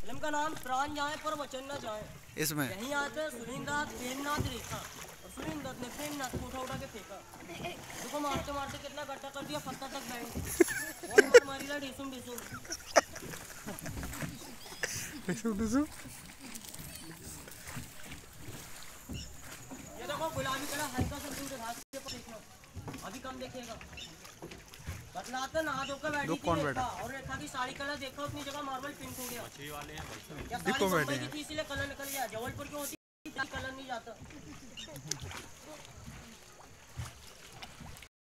Film का नाम प्राण जाए पर वचन न जाए। इसमें यहीं आते सुरेंद्र प्रेमनाथ रेखा और सुरेंद्र ने प्रेमनाथ को उठा के फेंका। देखो मारते मारते कितना गड्ढा कर दिया, पत्ता तक बैंड और मार मारीला ढेसुम ढेसुम। ये देखो गुलाबी कलर हल्का सा दूर घास के ऊपर देखना, अभी कम देखेगा। बतलाते नहा धोकर बैठी थी रेखा और रेखा की साड़ी कलर देखा, उतनी जगह मार्बल पिंक हो गया। क्या साड़ी मुंबई की थी इसलिए कलर निकल गया, जबलपुर की होती कलर नहीं जाता।